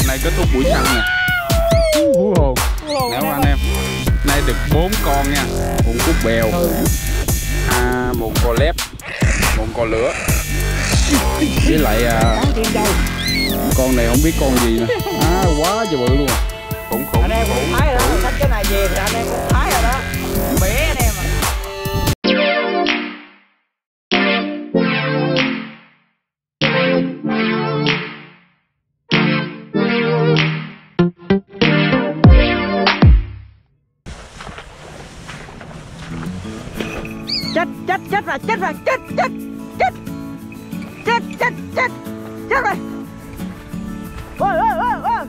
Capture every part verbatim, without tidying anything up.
nay kết thúc buổi săn nè. Hú hồn. Nè anh em. Nay được bốn con nha. Một cút bèo. À, một con lép, một con lửa. Với lại à, con này không biết con gì nè. À, quá trời bự luôn. Khủng khủng. Anh em cũng thấy rồi đó, xách cái này về thì anh em cũng thấy rồi đó. Bể anh em à. Chết chết chết rồi, chết rồi, chết chết chết chết chết chết chết rồi. Ôi ôi ôi ôi.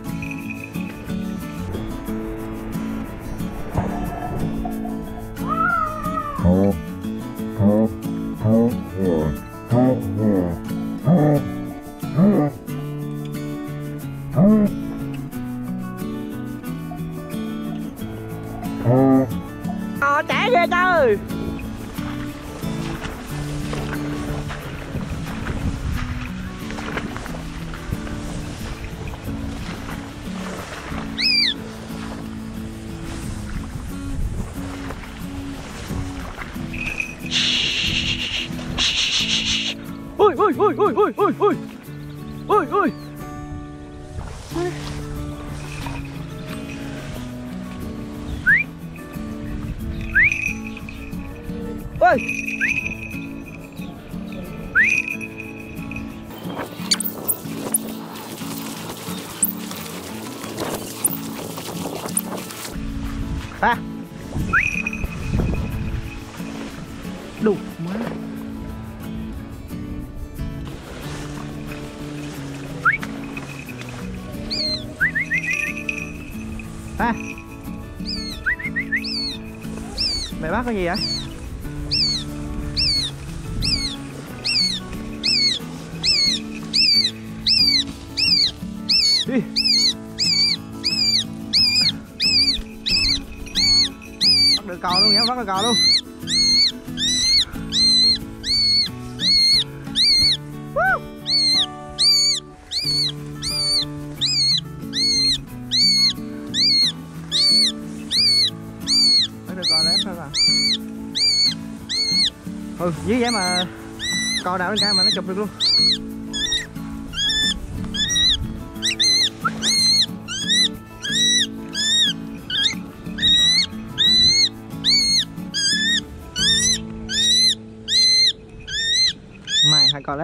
Ờ, trẻ ghê trời. Ôi ôi ôi ôi ôi ôi ôi ôi ôi ôi à đủ má. À. Mày bắt cái gì vậy? Đi. Bắt được cò luôn nhá, bắt được cò luôn. Ừ, dưới vậy mà cò đào lên cao mà nó chụp được luôn. Mày hai con lép.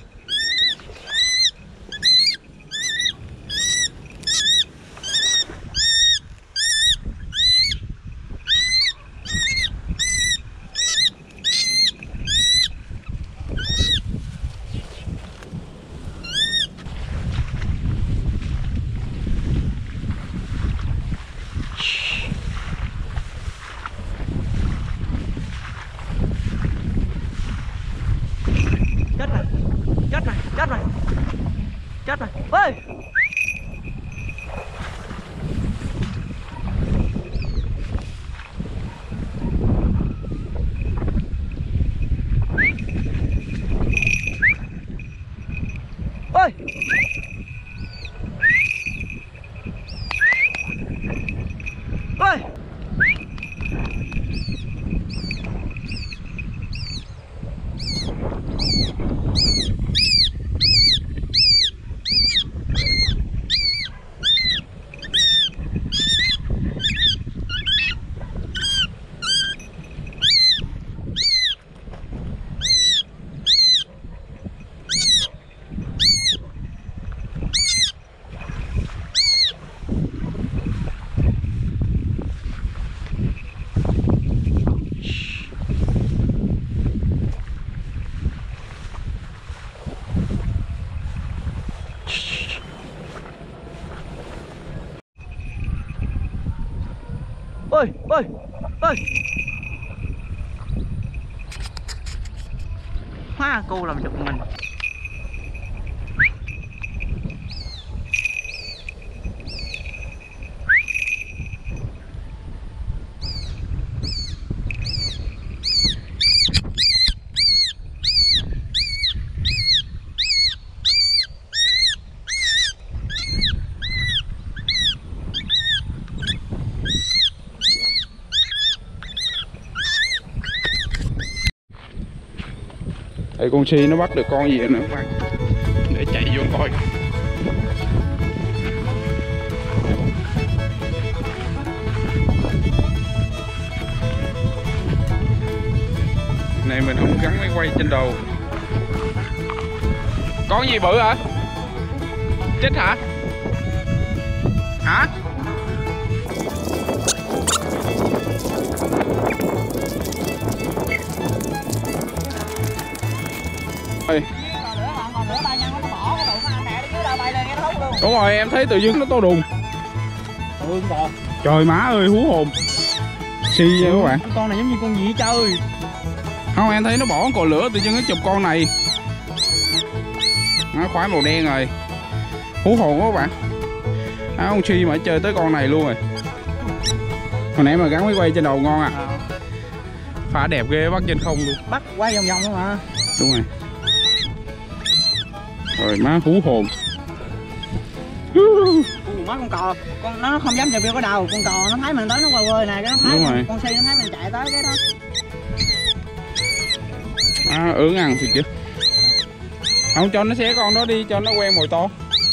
Chết rồi, chết rồi, chết rồi, chết rồi, ơi. Ôi. Ôi. Ôi, ôi, ôi. Hóa cô làm giật mình. Đây con Si nó bắt được con gì nữa các bạn, để chạy vô coi. Này mình không gắn máy quay trên đầu. Con gì bự hả? Chết hả? Hả? Ơi. Đúng rồi, em thấy tự dưng nó to đùng. Trời má ơi, hú hồn. Si nha các bạn. Con này giống như con gì chơi. Không, em thấy nó bỏ cò lửa tự dưng nó chụp con này. Nó khoái màu đen rồi. Hú hồn quá các bạn. À, con Si mà chơi tới con này luôn rồi. Hồi nãy mà gắn máy quay trên đầu ngon à. À. Phá đẹp ghê, bắt trên không luôn. Bắt quay vòng vòng luôn mà. Đúng rồi. Rồi má hú hồn. Má con cò, con nó không dám chụp vô cái đầu, con cò nó thấy mình tới nó quay quơi này, cái nó thấy mình, con Si nó thấy mình chạy tới cái đó. À, ớn ăn thì chứ. Không, cho nó xé con đó đi, cho nó quen mồi to.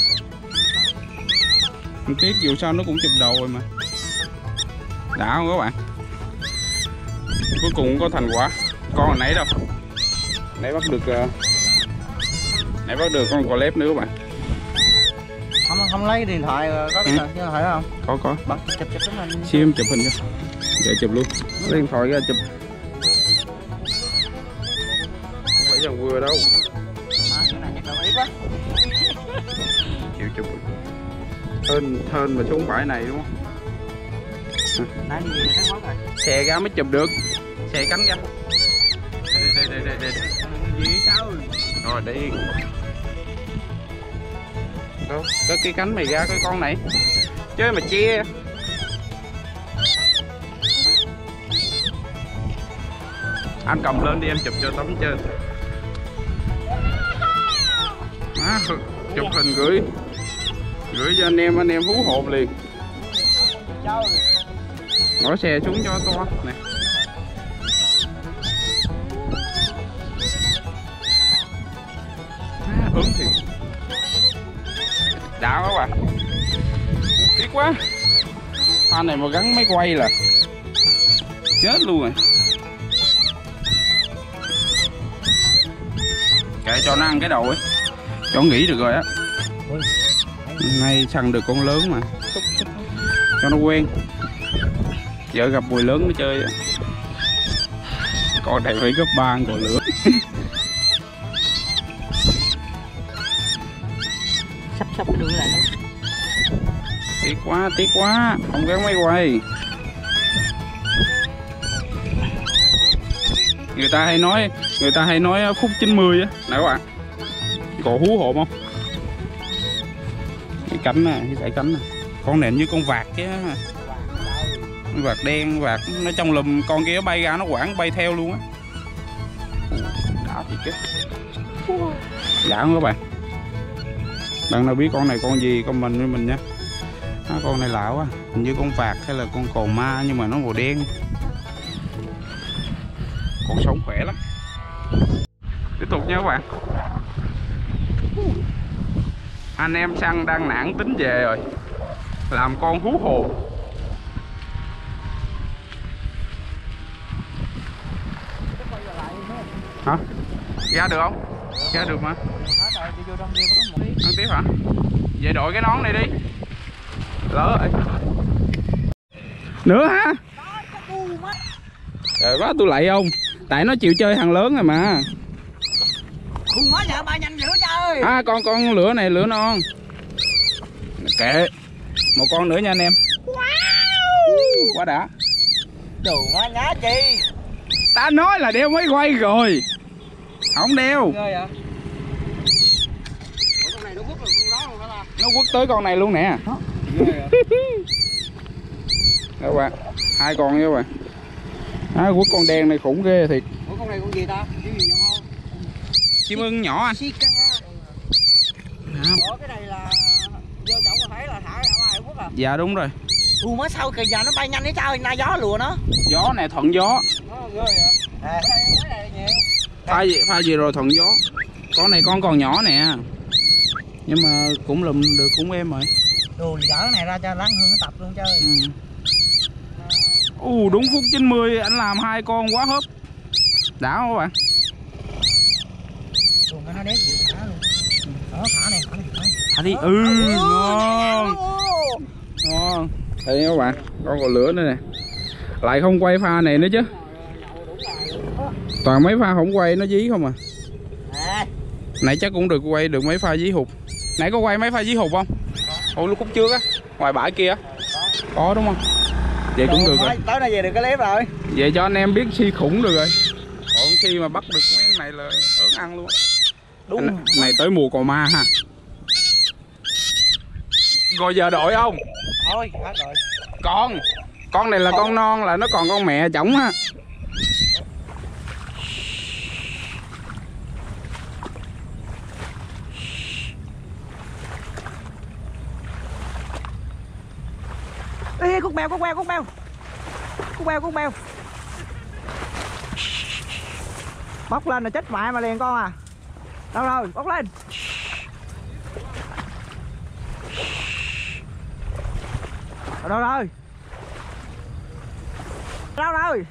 Không tiếc, dù sao nó cũng chụp đầu rồi mà. Đã không các bạn? Cuối cùng cũng có thành quả. Con hồi nãy đâu. Nãy bắt được uh... nãy bắt được con cò lép nữa các bạn. Không không lấy điện thoại có điện thoại, ừ. Thoại không? Có có. Bắt chụp chụp tấm hình. Sim chụp hình cho. Để chụp luôn. Lấy điện thoại ra chụp. Không phải dòng vừa đâu. À, cái này chắc là ý quá. Chịu chụp. Thên thên mà xuống phải này đúng không? Nãy gì là cái món rồi. Xè ra mới chụp được. Xè cánh ra. Đây đây đây đây đây. Gì sao? Rồi đi. Đâu, có cái cánh mày ra cái con này. Chơi mà che. Anh cầm lên đi em chụp cho tấm trên. À, chụp hình gửi. Gửi cho anh em, anh em hú hồn liền. Bỏ xe xuống cho to nè. À, ướm thiệt. Đã quá bạn. Tiếc quá. Anh này mà gắn máy quay là chết luôn rồi. Kệ cho nó ăn cái đầu ấy. Cho nghỉ được rồi á. Nay săn được con lớn mà. Cho nó quen. Vợ gặp mùi lớn nó chơi. Con này phải gấp ba còn lửa. Sắp sắp cái đường lại nữa. Tiếc quá, tiếc quá. Không gắn máy quay. Người ta hay nói Người ta hay nói phút chín mươi á. Nè các bạn. Còn hú hồn không? Cái cánh nè, cái sải cánh nè. Con này như con vạc chứ. Con vạc đen, vạc nó trong lùm, con kia bay ra nó quảng bay theo luôn á. Đã thiệt chứ. Đã không các bạn? Bạn nào biết con này con gì comment với mình nha. À, con này lạ quá, hình như con vạc hay là con cò ma nhưng mà nó màu đen. Con sống khỏe lắm. Tiếp tục nha các bạn. Anh em săn đang nản tính về rồi. Làm con hú hồn. Hả? Ra được không? Ra được mà. Ăn tiếp hả? Vậy đội cái nón này đi. Lỡ rồi. Nữa hả? Trời quá tôi lại không? Tại nó chịu chơi thằng lớn rồi mà. Con mới giờ ba nhanh dữ trời. À con con lửa này lửa non. Kệ. Một con nữa nha anh em. Wow. Quá đã. Đồ má nhá chi. Ta nói là đeo máy quay rồi. Không đeo. Ghê vậy? Ủa, con này nó quất được con đó luôn hả ta? Nó quất tới con này luôn nè. Ghê vậy? Các bạn, hai con nha các bạn. À, quất con đen này khủng ghê thiệt. Ủa con này con gì ta? Chim gì nhỏ không? Chim ưng nhỏ anh. Ủa cái này là vô chỗ có thấy là thả ra ngoài quất à? Dạ đúng rồi. Ủa mới sau kìa giờ nó bay nhanh đấy sao, na gió lùa nó. Gió này thuận gió. Nó ghê vậy? À, cái này mới này nhiều. Pha gì, pha gì rồi thuận gió. Con này con còn nhỏ nè. Nhưng mà cũng lùm được cũng êm rồi. Đồ gỡ này ra cho lắng hương nó tập luôn chơi. Ừ. Uh, đúng phút chín mươi anh làm hai con quá hớp. Đã không các bạn? Đồ nó đét chịu thả luôn. Đó, thả này, thả này, thả này. Thả đi. Ừ, ngon. Ngon. Đây các bạn, con còn lửa nữa nè. Lại không quay pha này nữa chứ. Toàn mấy pha không quay nó dí không à. Nãy chắc cũng được quay được mấy pha dí hụt. Nãy có quay mấy pha dí hụt không? Ủa lúc khúc trước á, ngoài bãi kia. Có đúng không? Vậy cũng được rồi. Tới đây về được cái clip rồi. Vậy cho anh em biết si khủng được rồi. Còn khi mà bắt được mấy con này là ớn ăn luôn. Đúng. Này, này tới mùa cò ma ha. Rồi giờ đổi không? Thôi, hết rồi. Con. Con này là con non là nó còn con mẹ chổng ha. Ê, cút bèo, cút bèo, cút bèo. Cút bèo, cút bèo. Bóc lên là chết mẹ mà liền con à. Đâu rồi, bóc lên. Đâu rồi? Đâu rồi?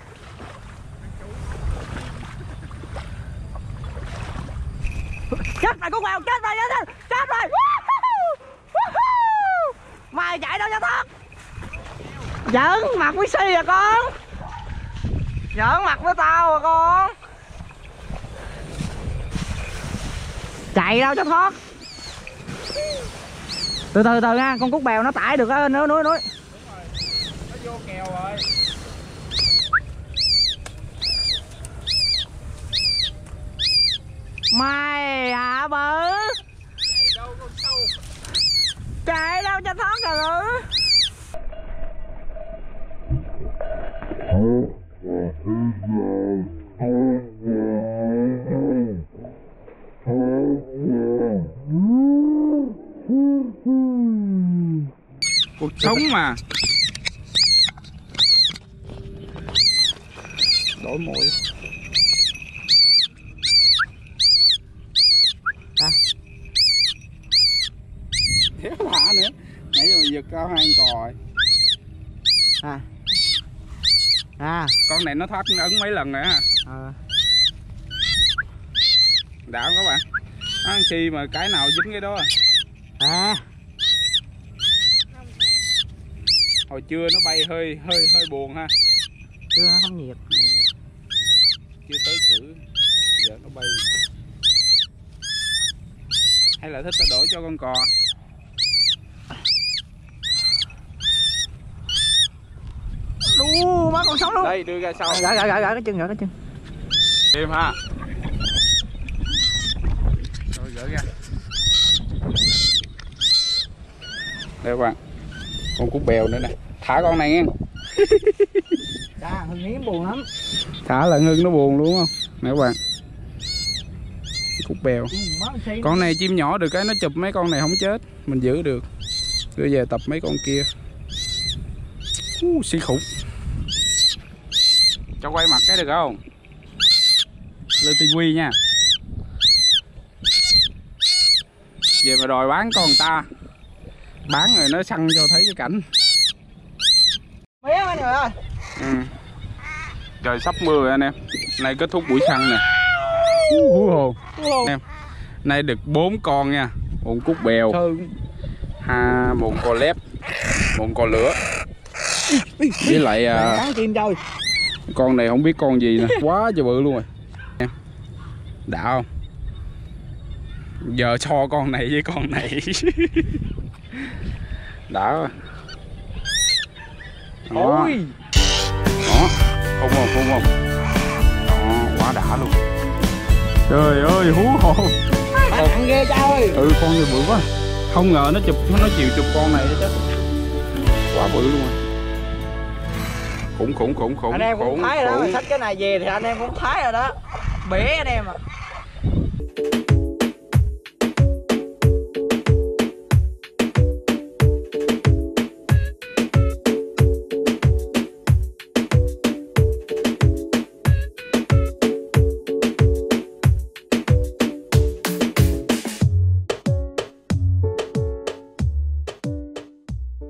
Chết mày, cút bèo, chết mày, chết, chết rồi. Mày chạy đâu cho thoát. Giỡn mặt với Si à con. Giỡn mặt với tao à con. Chạy đâu cho thoát. Từ từ từ nha, con cút bèo nó tải được á, núi núi núi. Nó vô kèo rồi. Mày hả bự. Chạy đâu con sâu. Chạy đâu cho thoát rồi. Cuộc sống mà. Đổi mồi. À. Thiếu lạ nữa. Nãy giờ giật cao hai con cò rồi. À. À. Con này nó thoát ấn mấy lần nữa ha. À. Đã không các bạn? Nó chi mà cái nào dính cái đó. À. Hồi trưa nó bay hơi hơi hơi buồn ha. Chưa nó không nhiệt. Ừ. Chưa tới cử. Giờ nó bay. Hay là thích ta đổi cho con cò. Đu má con sống luôn. Đây đưa ra sau. Gỡ gỡ gỡ gỡ cái chân, gỡ cái chân. Tìm ha. Rồi gỡ ra. Đây các bạn. Con cút bèo nữa nè. Thả con này nghe. Dạ, Hưng Hiếm buồn lắm. Thả là Hưng nó buồn luôn không? Nè các bạn. Cút bèo. Con này chim nhỏ được cái nó chụp mấy con này không chết. Mình giữ được. Đưa về tập mấy con kia. Uh, xí khủng. Cho quay mặt cái được không? Lên tivi nha. Về mà đòi bán con ta. Bán rồi nó săn cho thấy cái cảnh. Mía anh ơi. Ừ. Trời sắp mưa rồi anh em. Nay kết thúc buổi săn nè. Hú hồn. Em. Nay được bốn con nha. Một cút bèo. Ha, một con lép. Một con lửa. Với lại uh, chim chơi. con này không biết con gì nè. Quá trời bự luôn rồi. Em. Đã không? Giờ so con này với con này. Đã rồi. Đó. Ôi. Đó. Không không không không. Đó, quá đã luôn. Trời ơi hú hồn. Con nặng ghê trời. Ừ con này bự quá. Không ngờ nó chụp nó chịu chụp con này chứ. Quá bự luôn rồi. Khủng khủng khủng khủng. Anh em cũng khủng, thấy rồi đó, khủng. xách cái này về thì anh em cũng thấy rồi đó. Bể anh em à.